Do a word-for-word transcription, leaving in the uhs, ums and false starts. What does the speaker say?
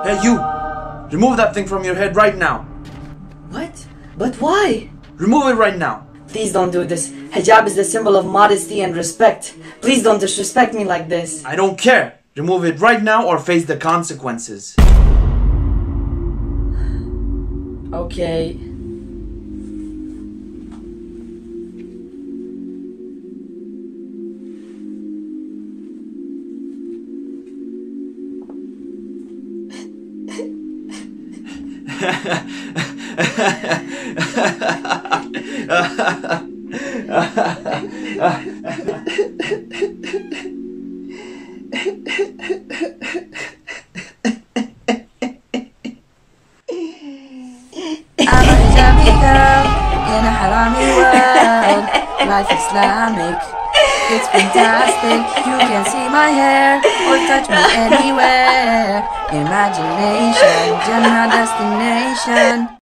Hey, you! Remove that thing from your head right now. What? But why? Remove it right now. Please don't do this. Hijab is the symbol of modesty and respect. Please don't disrespect me like this. I don't care. Remove it right now or face the consequences. Okay. I'm a Hijabi girl in a Harami world. Life Islamic, it's fantastic. You can see my hair or touch me anywhere. Imagination, Jannah destination.